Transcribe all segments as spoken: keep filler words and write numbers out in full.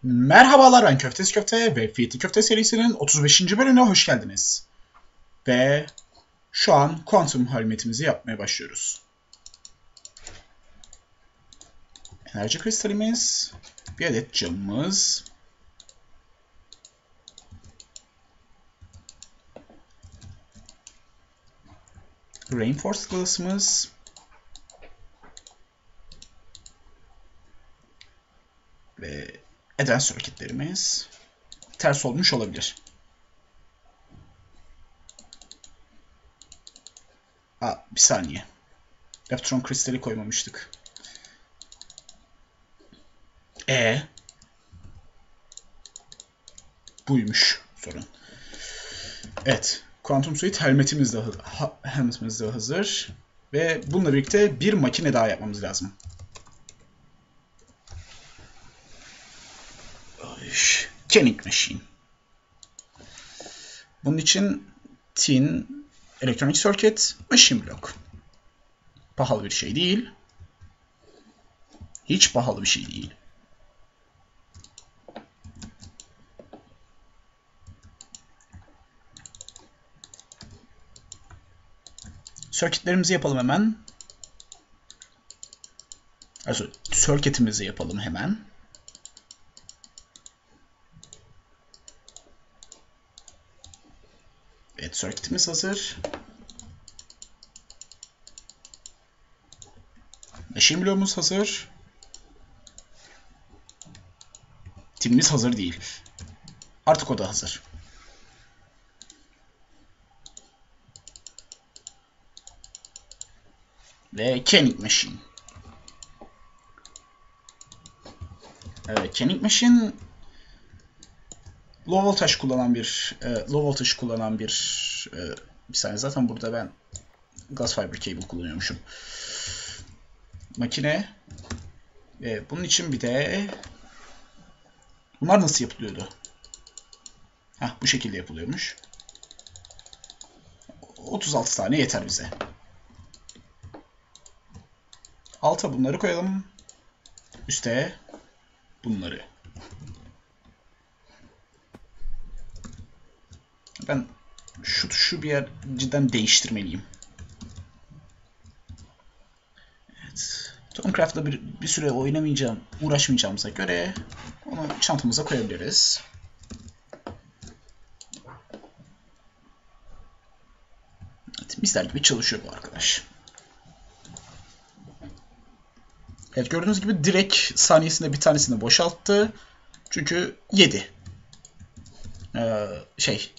Merhabalar, ben Köftesi Köfte ve Fiyatı Köfte serisinin otuz beşinci bölümüne hoş geldiniz. Ve şu an kuantum halimetimizi yapmaya başlıyoruz. Enerji kristalimiz, bir adet camımız, Reinforced glass'ımız ve advanced circuitlerimiz ters olmuş olabilir. Aa, bir saniye. Leptron kristali koymamıştık. E buymuş sorun. Evet. Quantum Suite helmetimiz de, ha, helmetimiz de hazır. Ve bununla birlikte bir makine daha yapmamız lazım. Kenning Machine. Bunun için Tin Electronic Circuit Machine Block. Pahalı bir şey değil. Hiç pahalı bir şey değil. Circuitlerimizi yapalım hemen. Also, circuitimizi yapalım hemen. Evet, circuitimiz hazır. Machine bloğumuz hazır. Timimiz hazır değil. Artık o da hazır. Ve Kenning Machine. Evet, Kenning Machine low voltage kullanan bir e, low voltage kullanan bir e, bir saniye, zaten burada ben glass fiber cable kullanıyormuşum. Makine ve bunun için bir de bunlar nasıl yapılıyordu? Heh, bu şekilde yapılıyormuş. otuz altı tane yeter bize. Alta bunları koyalım. Üste bunları. Ben şu tuşu bir yer cidden değiştirmeliyim. Evet. Tomcraft'la bir, bir süre oynamayacağım, uğraşmayacağımıza göre onu çantamıza koyabiliriz. Evet, misler gibi çalışıyor bu arkadaş. Evet, gördüğünüz gibi direkt saniyesinde bir tanesini boşalttı. Çünkü yedi. Ee, şey.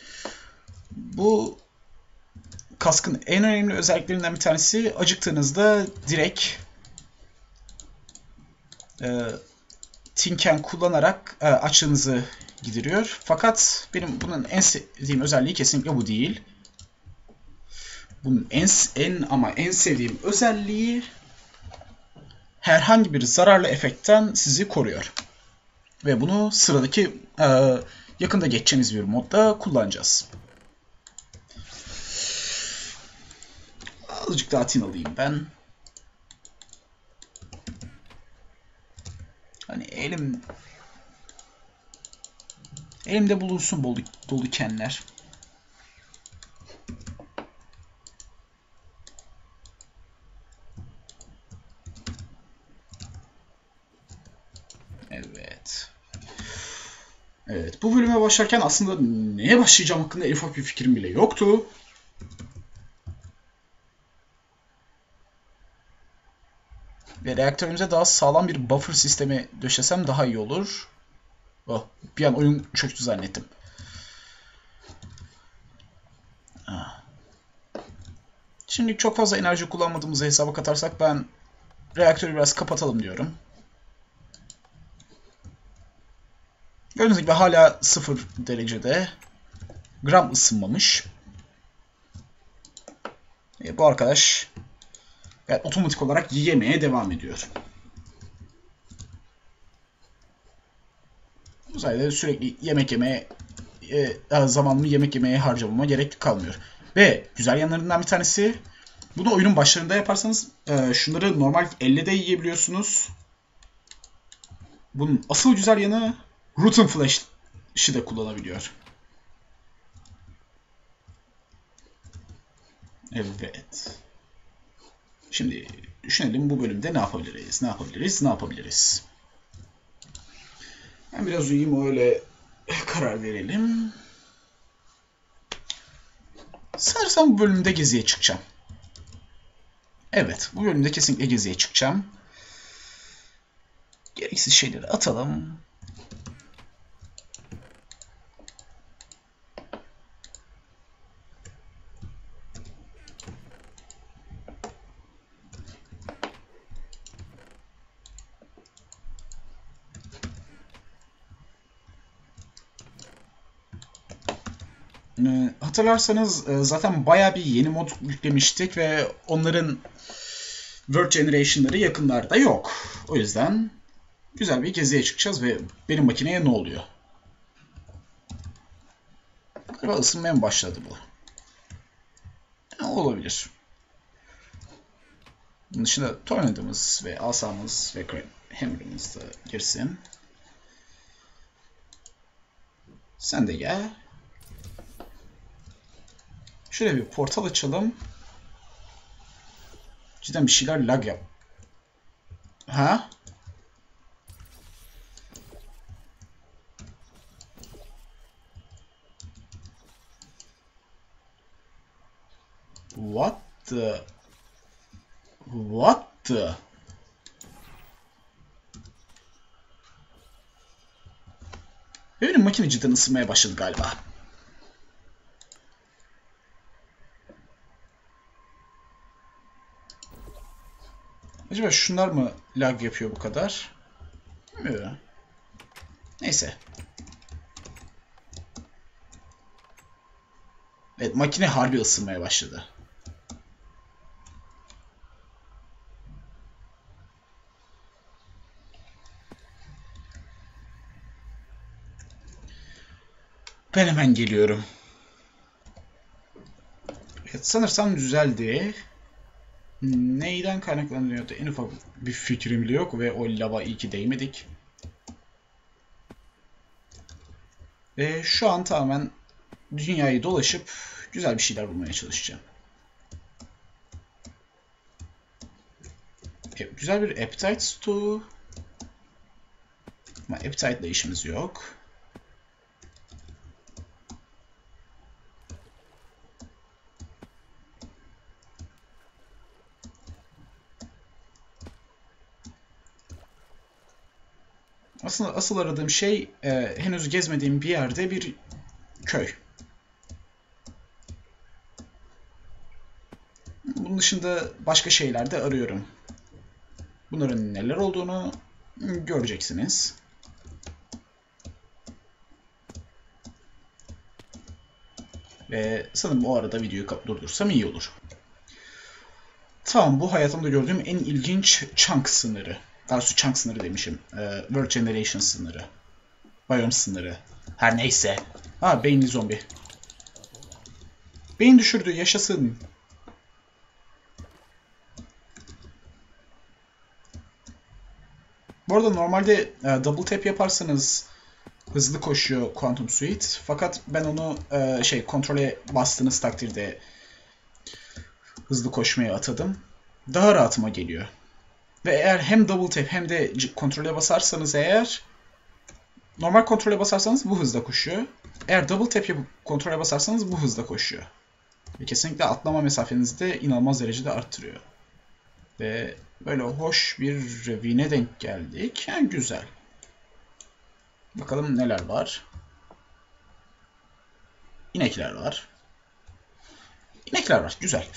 Bu kaskın en önemli özelliklerinden bir tanesi, acıktığınızda direkt e, Tinken kullanarak e, açlığınızı gideriyor. Fakat benim bunun en sevdiğim özelliği kesinlikle bu değil. Bunun en, en ama en sevdiğim özelliği herhangi bir zararlı efektten sizi koruyor. Ve bunu sıradaki e, yakında geçeceğimiz bir modda kullanacağız. Azıcık daha tin alayım ben. Hani elim elimde bulunsun dolu, dolu kenler. Evet. Evet, bu bölüme başlarken aslında neye başlayacağım hakkında en ufak bir fikrim bile yoktu. Ve reaktörümüze daha sağlam bir buffer sistemi döşesem daha iyi olur. Oh, bir an oyun çöktü zannettim. Şimdi çok fazla enerji kullanmadığımızı hesaba katarsak ben reaktörü biraz kapatalım diyorum. Gördüğünüz gibi hala sıfır derecede. Gram ısınmamış. E, bu arkadaş yani otomatik olarak yemeye devam ediyor. Bu sayede sürekli yemek yemeye e, zamanımı yemek yemeye harcamama gerek kalmıyor. Ve güzel yanlarından bir tanesi, bunu oyunun başlarında yaparsanız e, şunları normal elle de yiyebiliyorsunuz. bunun asıl güzel yanı Rotten Flash'ı da kullanabiliyor. Evet. Şimdi düşünelim bu bölümde ne yapabiliriz? Ne yapabiliriz? Ne yapabiliriz? Ben biraz uyuyayım öyle karar verelim. Sanırsam bu bölümde geziye çıkacağım. Evet, bu bölümde kesinlikle geziye çıkacağım. Gereksiz şeyleri atalım. Ee, hatırlarsanız e, zaten bayağı bir yeni mod yüklemiştik ve onların World Generation'ları yakınlarda yok. O yüzden güzel bir geziye çıkacağız ve benim makineye ne oluyor? Galiba ısınmaya mı başladı bu? Ya, olabilir. Bunun dışında Tornadımız ve Asamız ve Hammer'ımız da girsin. Sen de gel. Şöyle bir portal açalım. Cidden bir şeyler lag yap. Ha? What the? What the? Benim makine cidden ısınmaya başladı galiba. Acaba şunlar mı lag yapıyor bu kadar? Yok. Neyse. Evet, makine harbi ısınmaya başladı. Ben hemen geliyorum. Evet, sanırsam düzeldi. Neyden kaynaklanıyordu? En ufak bir fikrim bile yok ve o lava iyi ki değmedik. Ve şu an tamamen dünyayı dolaşıp güzel bir şeyler bulmaya çalışacağım. Evet, güzel bir Appetite Stew. Ama Appetite ile işimiz yok. Aslında asıl aradığım şey e, henüz gezmediğim bir yerde bir köy. Bunun dışında başka şeyler de arıyorum. Bunların neler olduğunu göreceksiniz. Ve sanırım o arada videoyu durdursam iyi olur. Tamam, bu hayatımda gördüğüm en ilginç chunk sınırı. Daha doğrusu chunk sınırı demişim. Ee, World Generation sınırı. Biome sınırı. Her neyse. Ha, beyinli zombi. Beyin düşürdü, yaşasın. Bu arada normalde e, double tap yaparsanız hızlı koşuyor Quantum Suite. Fakat ben onu e, şey kontrole bastığınız takdirde hızlı koşmaya atadım. Daha rahatıma geliyor. Ve eğer hem double tap hem de kontrole basarsanız eğer normal kontrole basarsanız bu hızda koşuyor. Eğer double tap yapıp kontrole basarsanız bu hızda koşuyor. Ve kesinlikle atlama mesafenizi de inanılmaz derecede arttırıyor. Ve böyle hoş bir ravine denk geldik. Yani güzel. Bakalım neler var. İnekler var. İnekler var. Güzel.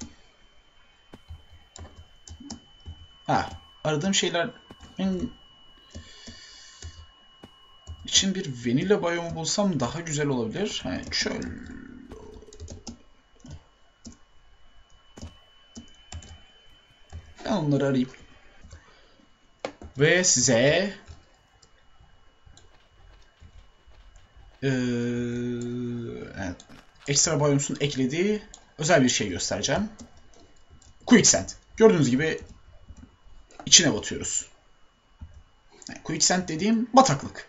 Ha, aradığım şeyler için bir vanilla biyomu bulsam daha güzel olabilir. Ha, çöl. Ben onları arayayım. Ve size ee, evet, ekstra biyomsun eklediği özel bir şey göstereceğim. Quicksand. Gördüğünüz gibi içine batıyoruz. Yani quicksand dediğim bataklık.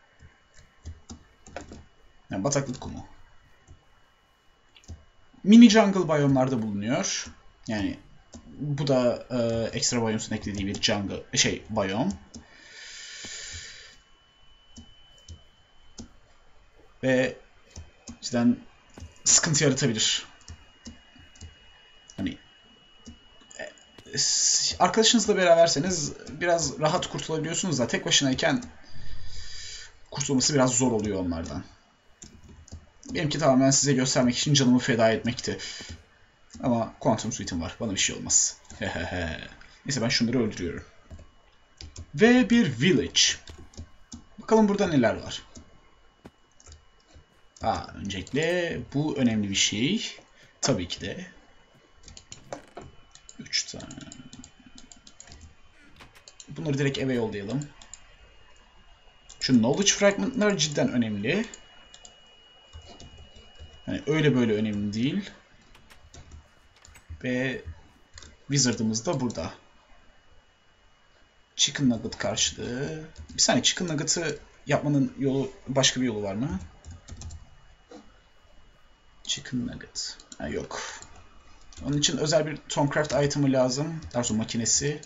Yani bataklık kumu. Mini jungle biyomlarda bulunuyor. Yani bu da e, ekstra biyomsun eklediği bir jungle şey biyom. Ve cidden sıkıntı yaratabilir. Hani arkadaşınızla beraberseniz biraz rahat kurtulabiliyorsunuz da tek başınayken kurtulması biraz zor oluyor onlardan. Benimki tamamen size göstermek için canımı feda etmekti. Ama Quantum Suite'im var. Bana bir şey olmaz. Neyse ben şunları öldürüyorum. Ve bir village. Bakalım burada neler var. Aa, öncelikle bu önemli bir şey. Tabii ki de. üç tane. Bunları direkt eve yollayalım. Şu knowledge fragment'lar cidden önemli. Yani öyle böyle önemli değil. Ve Wizard'ımız da burada. Chicken Nugget karşılığı. Bir saniye, Chicken Nugget'ı yapmanın yolu, başka bir yolu var mı? Chicken Nugget. Ha, yok. Onun için özel bir Thaumcraft item'ı lazım. Daha sonra makinesi.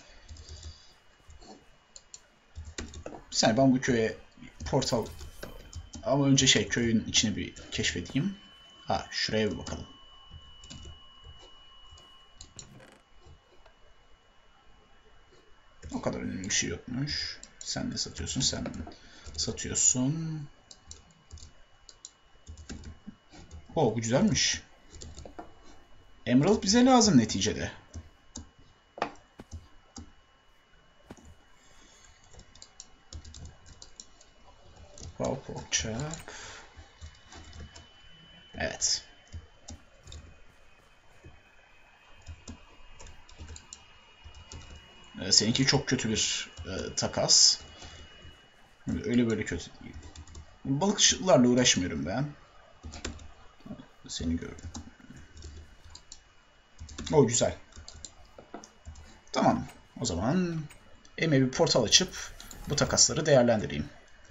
Bir saniye, ben bu köye portal... Ama önce şey, köyün içini bir keşfedeyim. Ha, şuraya bir bakalım. O kadar önemli bir şey yokmuş. Sen ne satıyorsun? Sen satıyorsun. Oh, bu güzelmiş. Emerald bize lazım neticede. Wow, pork chop. Evet. Ee, seninki çok kötü bir e, takas. Öyle böyle kötü değil. Balıkçılarla uğraşmıyorum ben. Seni gördüm. O güzel. Tamam. O zaman elime bir portal açıp bu takasları değerlendireyim.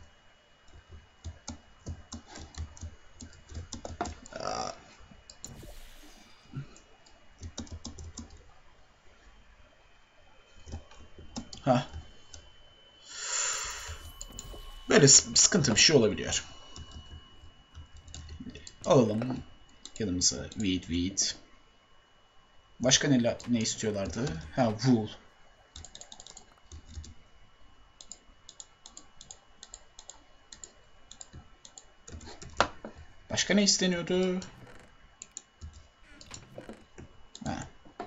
Ha. Böyle sıkıntı bir şey olabiliyor. Alalım yanımıza weed weed. Başka ne, ne istiyorlardı? Ha, wool. Başka ne isteniyordu? Ha.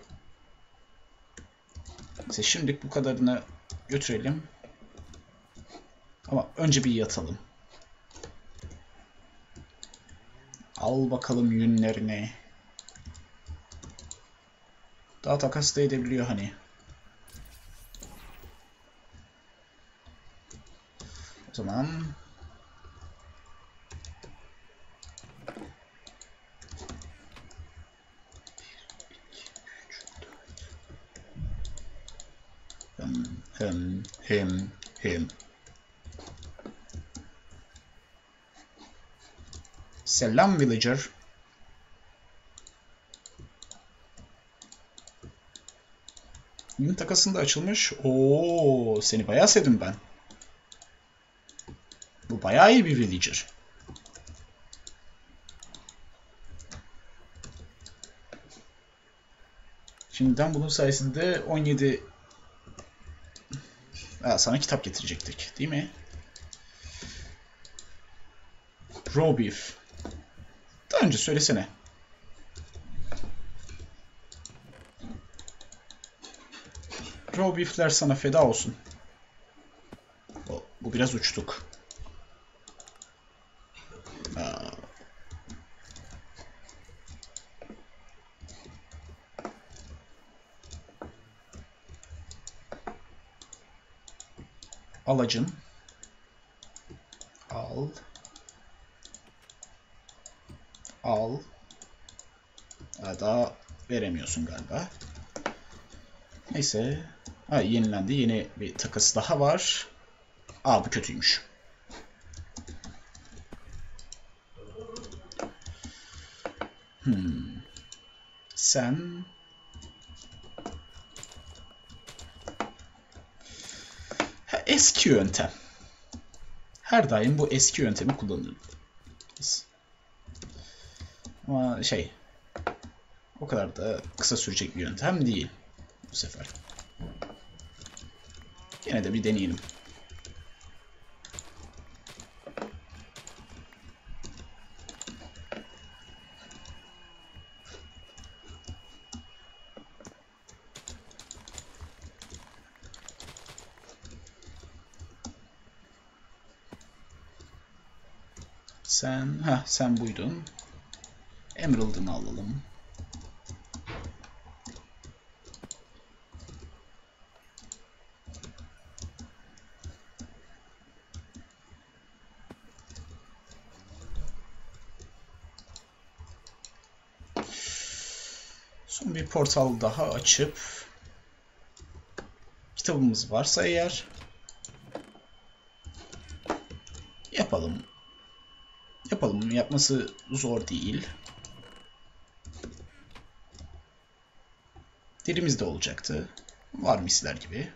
Neyse, şimdilik bu kadarını götürelim. Ama önce bir yatalım. Al bakalım yünlerini. Daha takas da edebiliyor hani. O zaman hem hem hem hem selam villager. Yün takasında açılmış. Oo, seni bayağı sevdim ben. Bu bayağı iyi bir villager. Şimdiden bunun sayesinde on yedi... Aa, sana kitap getirecektik, değil mi? Raw beef. Daha önce söylesene. Raw beef'ler sana feda olsun. O, bu biraz uçtuk. Aa. Alacım. Al. Al. Aa, daha veremiyorsun galiba. Neyse. Ha, yenilendi. Yeni bir takası daha var. Aa, bu kötüymüş. Hmm. Sen... Ha, eski yöntem. Her daim bu eski yöntemi kullanırız. Ama şey... O kadar da kısa sürecek bir yöntem değil bu sefer. Yine de bir deneyelim. Sen, ha sen buydun. Emerald'ını alalım. Son bir portal daha açıp kitabımız varsa eğer yapalım. Yapalım. Yapması zor değil. Derimiz de olacaktı. Var misler gibi.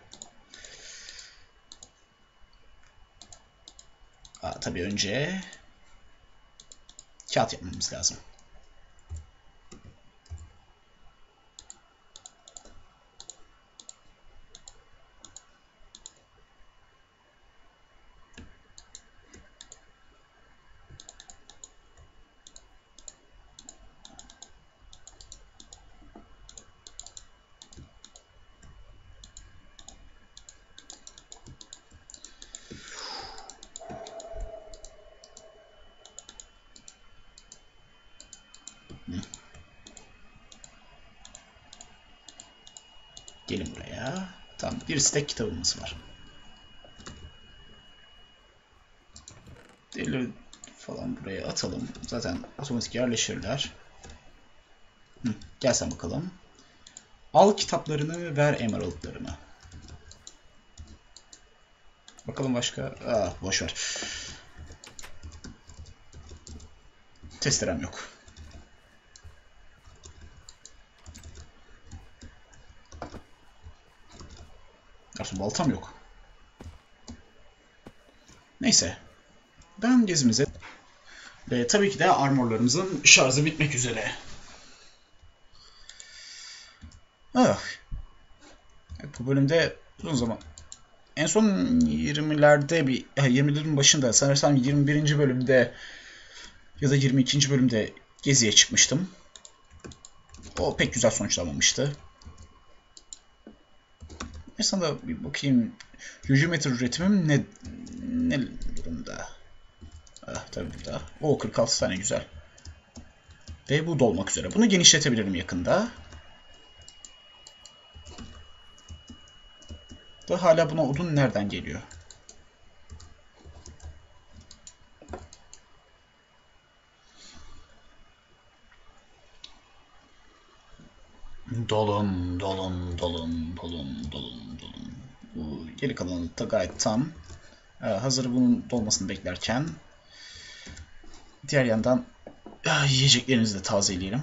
Aa, tabii önce kağıt yapmamız lazım. Gelin buraya. Tamam, bir stack kitabımız var. Deli falan buraya atalım. Zaten otomatik yerleşirler. Hı, gel sen bakalım. Al kitaplarını, ver emeraldlarını. Bakalım başka. Aa, boş ver. Testerem yok. Gerçi baltam yok. Neyse. Ben gezimize... Ve tabii ki de armorlarımızın şarjı bitmek üzere. Ah. Evet, bu bölümde uzun zaman... En son yirmilerde bir... yirmilerin başında sanırsam yirmi birinci bölümde ya da yirmi ikinci bölümde geziye çıkmıştım. O pek güzel sonuçlanmamıştı. Aslında bir bakayım. Hücum üretimim ne, ne durumda? Ah, tabii burada. O kırk altı tane güzel. Ve bu dolmak üzere. Bunu genişletebilirim yakında. Da hala buna odun nereden geliyor? Dolun, dolun, dolun, dolun, dolun, dolun. Bu geri kalanı da gayet tam. Ee, hazır bunun dolmasını beklerken diğer yandan ah, yiyeceklerinizi de tazeleyelim.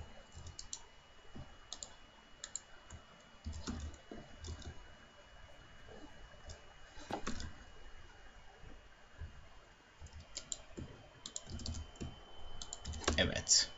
Evet.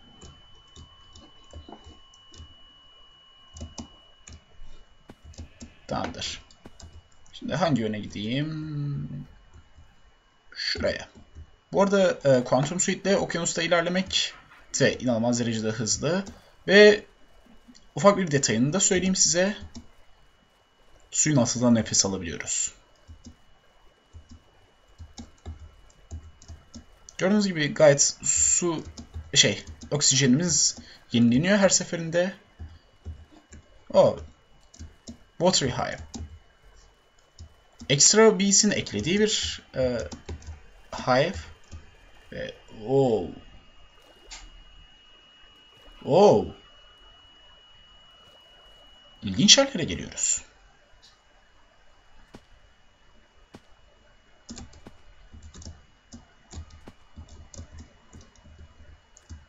Tamamdır. Şimdi hangi yöne gideyim? Şuraya. Bu arada e, Quantum Suite'le okyanusta ilerlemek de inanılmaz derecede hızlı. Ve ufak bir detayını da söyleyeyim size. Suyun altından nefes alabiliyoruz. Gördüğünüz gibi gayet su şey oksijenimiz yenileniyor her seferinde. Oh. Watery Hive. Extra Bees'in eklediği bir e, hive. Ve oh. Oh. İlginç yerlere geliyoruz.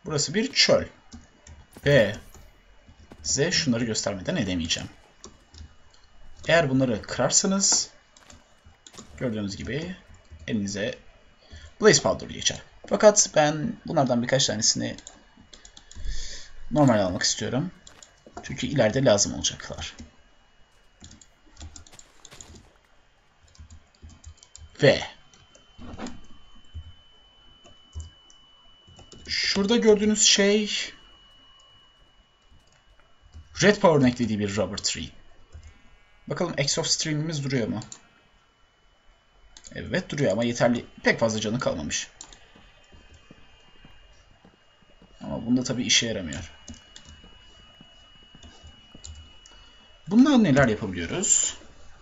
Burası bir çöl. Ve size şunları göstermeden edemeyeceğim. Eğer bunları kırarsanız gördüğünüz gibi elinize Blaze Powder geçer. Fakat ben bunlardan birkaç tanesini normal almak istiyorum. Çünkü ileride lazım olacaklar. Ve şurada gördüğünüz şey Red Power'ın eklediği bir Rubber Tree. Bakalım Exhaust Stream'imiz duruyor mu? Evet duruyor ama yeterli. Pek fazla canı kalmamış. Ama bunda tabii işe yaramıyor. Bununla neler yapabiliyoruz?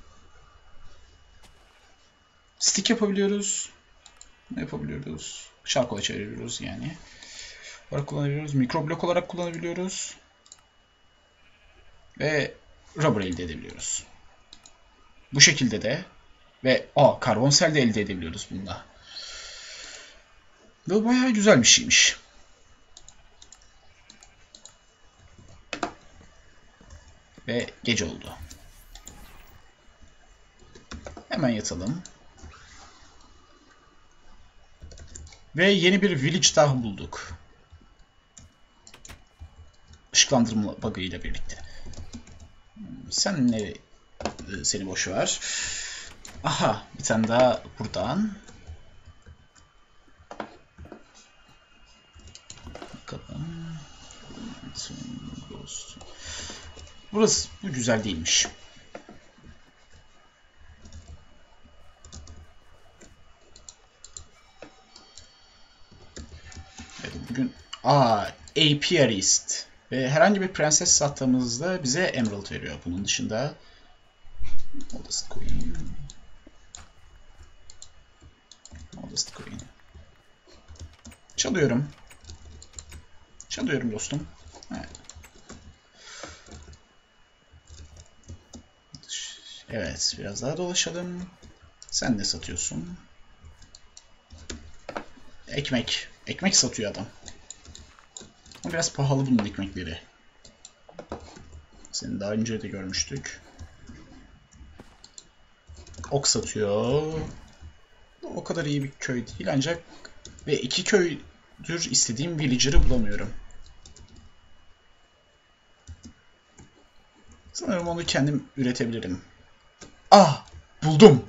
Stick yapabiliyoruz. Ne yapabiliyoruz? Charcoal'a çeviriyoruz yani. Olarak kullanabiliyoruz. Mikroblok olarak kullanabiliyoruz. Ve rubber elde edebiliyoruz. Bu şekilde de ve aa karbon sel de elde edebiliyoruz bunda. Bu bayağı güzel bir şeymiş. Ve gece oldu. Hemen yatalım. Ve yeni bir village daha bulduk. Işıklandırma bug'ı ile birlikte. Sen ne? Seni boş ver. Aha, bir tane daha buradan. Bakalım. Burası bu güzel değilmiş. Evet, bugün aa Apiarist ve herhangi bir prenses sattığımızda bize Emerald veriyor. Bunun dışında Modest Queen Modest Queen Çalıyorum. Çalıyorum dostum. Evet. Evet, biraz daha dolaşalım. Sen ne satıyorsun? Ekmek. Ekmek satıyor adam. Ama biraz pahalı bunun ekmekleri. Seni daha önce de görmüştük. Ok satıyor. O kadar iyi bir köy değil ancak ve iki köydür istediğim villager'ı bulamıyorum. Sanırım onu kendim üretebilirim. Ah! Buldum!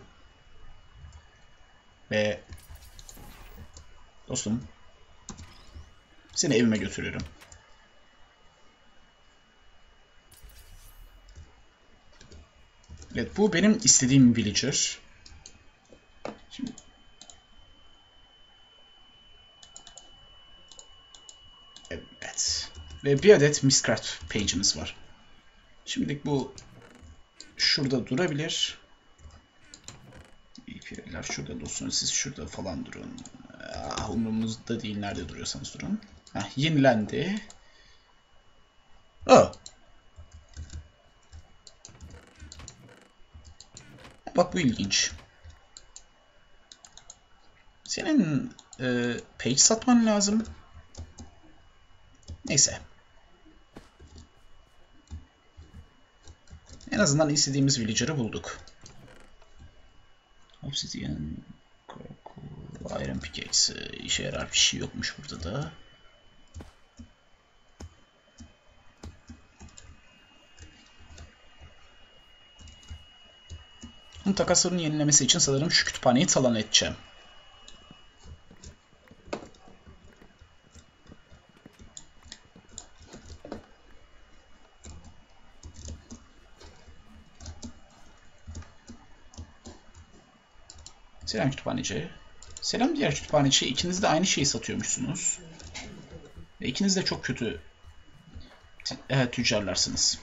Ve dostum seni evime götürüyorum. Evet, bu benim istediğim villager. Şimdi evet. Ve bir adet Mistcraft page'imiz var. Şimdilik bu şurada durabilir. İpiler şurada dursun, siz şurada falan durun. Ah, umurumuzda değil, nerede duruyorsanız durun. Heh, yenilendi. Oh. Bak bu ilginç. Senin e, page satman lazım. Neyse. En azından istediğimiz villager'ı bulduk. Obsidian, Iron Pickaxe işe yarar bir şey yokmuş burada da. Bunun takaslarının yenilemesi için sanırım şu kütüphaneyi talan edeceğim. Selam kütüphaneci. Selam diğer kütüphaneci. İkiniz de aynı şeyi satıyormuşsunuz. Ve ikiniz de çok kötü evet, tüccarlarsınız.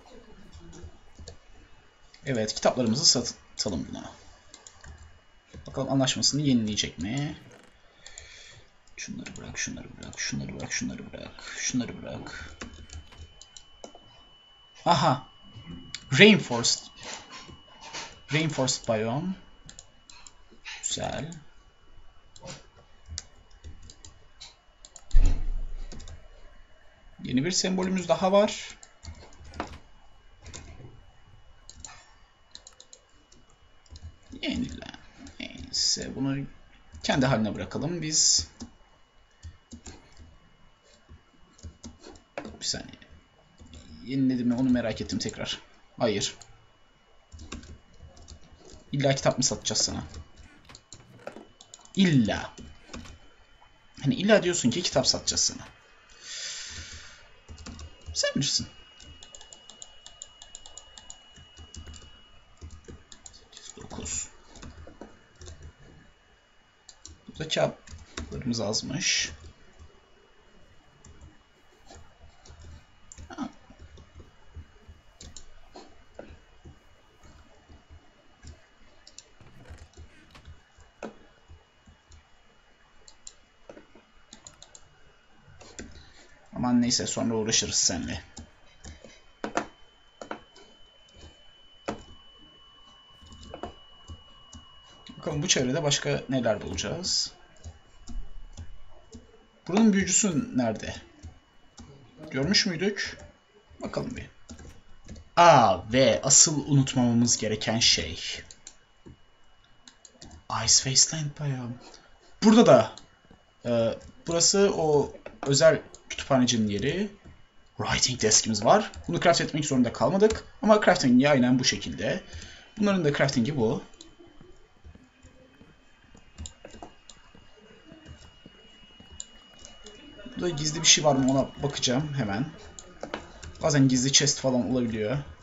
Evet, kitaplarımızı satalım buna. Bakalım anlaşmasını yenileyecek mi? Şunları bırak, şunları bırak, şunları bırak, şunları bırak, şunları bırak. Aha. Rainforest. Rainforest biome. Güzel. Yeni bir sembolümüz daha var. Yenile. Neyse bunu kendi haline bırakalım biz. Bir saniye. Yeniledim mi onu merak ettim tekrar. Hayır. İlla kitap mı satacağız sana? İlla. Hani illa diyorsun ki kitap satacağız sana. Sen bilirsin. sekiz dokuz. Burada kağıtlarımız azmış. Ha. Aman neyse sonra uğraşırız seninle. Bakalım bu çevrede başka neler bulacağız. Buranın büyücüsü nerede? Görmüş müydük? Bakalım bir. Aa ve asıl unutmamamız gereken şey. Ice Wasteland bayağı. Burada da e, burası o özel kütüphanecinin yeri. Writing deskimiz var. Bunu craft etmek zorunda kalmadık. Ama crafting'i aynen bu şekilde. Bunların da crafting'i bu. Burada gizli bir şey var mı ona bakacağım hemen. Bazen gizli chest falan olabiliyor.